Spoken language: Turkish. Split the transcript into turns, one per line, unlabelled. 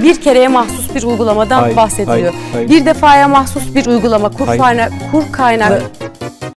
bir kereye mahsus bir uygulamadan bahsediliyor.
Hayır.
Bir defaya mahsus bir uygulama, kur kaynak